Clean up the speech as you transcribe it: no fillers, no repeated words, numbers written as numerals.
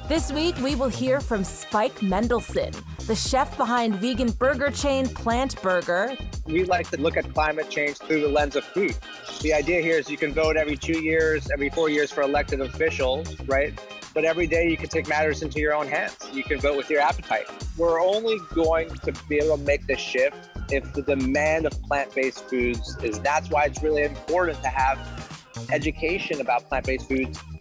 This week, we will hear from Spike Mendelsohn, the chef behind vegan burger chain PLNT Burger. We like to look at climate change through the lens of food. The idea here is you can vote every 2 years, every 4 years for elected officials, right? But every day you can take matters into your own hands. You can vote with your appetite. We're only going to be able to make this shift if the demand of plant-based foods is. That's why it's really important to have education about plant-based foods